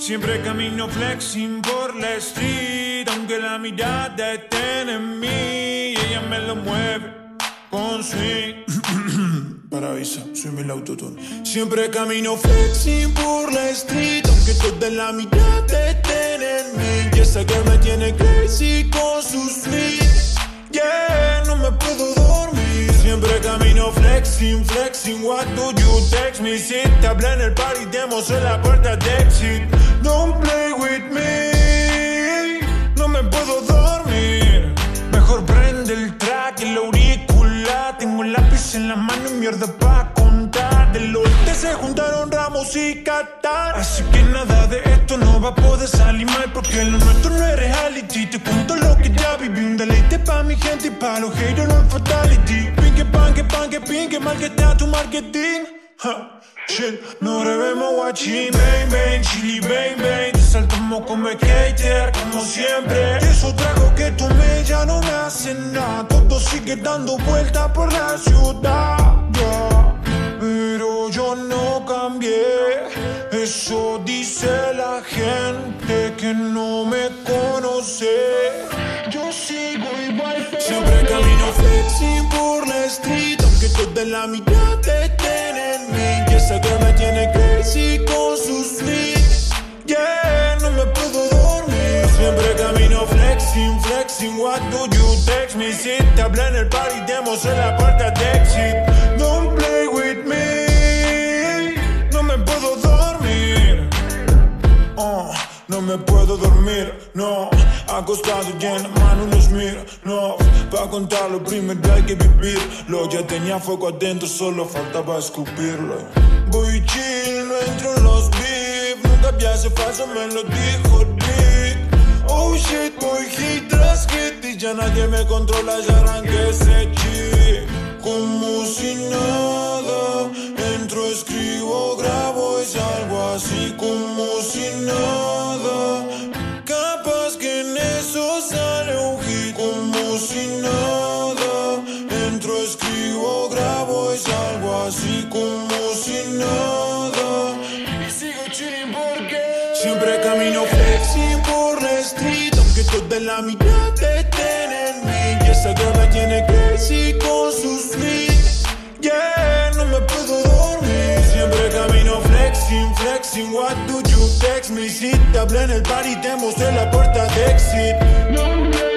Siempre camino flexing por la street, aunque la mirada esté en mí, ella me lo mueve con swing. Paraíso, soy el autotune. Siempre camino flexing por la street, aunque toda la mirada esté en mí, y esa que me tiene crazy con sus swings. Yeah, no me puedo dormir. Siempre camino flexing, flexing. What do you text me? Si te hablé en el party, te mostré la puerta de exit. Don't play with me. No me puedo dormir. Mejor prende el track y el auricular. Tengo un lápiz en la mano y mierda pa' contar. Del norte se juntaron Ramos y Qatar. Así que nada de esto no va a poder salir mal, porque lo nuestro no es reality. Te cuento lo que ya viví, un deleite pa' mi gente y pa' los haters no es fatality. Pinque, mal que está tu marketing. Shit, no revemos watching, bang, bang, chili, bang, bang. Te saltamos como skater, como siempre. Y esos tragos que tomé ya no me hacen nada. Todo sigue dando vueltas por la ciudad, yeah. Pero yo no cambié. Eso dice la gente que no me conoce. Yo sigo igual, pero siempre camino flexing por la street, aunque toda la mirada estén en mí, y esa que me tiene crazy con sus swings. Yeah, no me puedo dormir. Siempre camino flexing, flexing. What do you text me? Si te hablé en el party, te mostré la puerta de exit. Don't play with me. No me puedo dormir. No me puedo dormir, no. Acostado y en la mano los miro, no. Pa' contarlo primero hay que vivirlo. Ya tenía fuego adentro, solo faltaba escupirlo. Voy chill, no entro en los beef. Nunca hace falso, me lo dijo Dick. Oh shit, voy hit tras hit y ya nadie me controla, ya arranqué ese chip. Como si nada, entro, escribo, grabo y salgo así como si nada. Capaz que en eso sale un hit. Como si nada, entro, escribo, grabo y salgo así como si nada. Y sigo chilling porque siempre camino flexing por la street, aunque toda la mirada estén en mí, y esa que me tiene crazy con sus swings. Yeah, no me puedo dormir. Siempre camino flexing, flexing. What do you text me? Si te hablé en el party, te mostré la puerta de exit. No,